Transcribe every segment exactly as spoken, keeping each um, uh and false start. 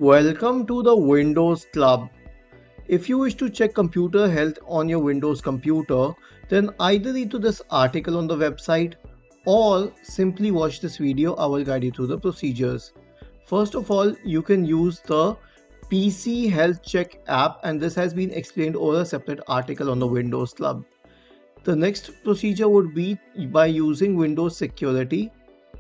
Welcome to the Windows Club. If you wish to check computer health on your Windows computer, then either read to this article on the website or simply watch this video. I will guide you through the procedures. First of all, you can use the P C Health Check app, and this has been explained over a separate article on the Windows Club. The next procedure would be by using Windows Security.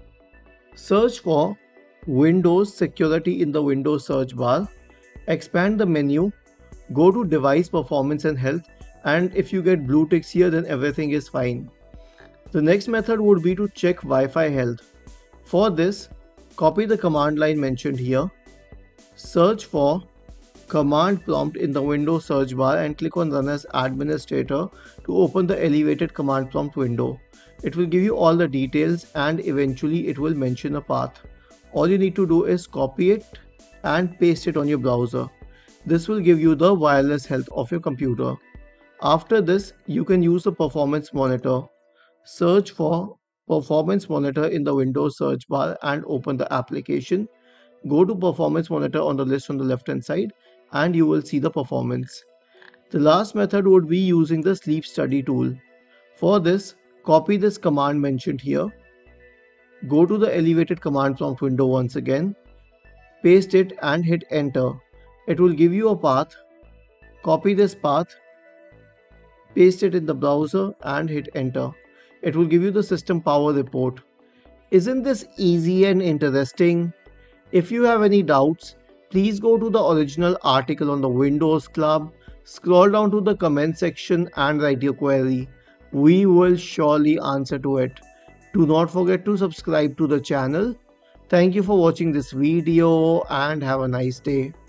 Search for Windows Security in the Windows search bar. Expand the menu, go to Device Performance and Health, and if you get blue ticks here, then everything is fine. The next method would be to check Wi-Fi health. For this, copy the command line mentioned here. Search for command prompt in the Windows search bar and click on Run as Administrator to open the elevated command prompt window. It will give you all the details and eventually it will mention a path. All you need to do is copy it and paste it on your browser. This will give you the wireless health of your computer. After this, you can use the performance monitor. Search for performance monitor in the Windows search bar and open the application. Go to performance monitor on the list on the left hand side and you will see the performance. The last method would be using the SleepStudy tool. For this, copy this command mentioned here. Go to the elevated command prompt window once again, paste it and hit enter. It will give you a path. Copy this path, paste it in the browser and hit enter. It will give you the system power report. Isn't this easy and interesting? If you have any doubts, please go to the original article on the Windows Club, scroll down to the comment section and write your query. We will surely answer to it. Do not forget to subscribe to the channel. Thank you for watching this video and have a nice day.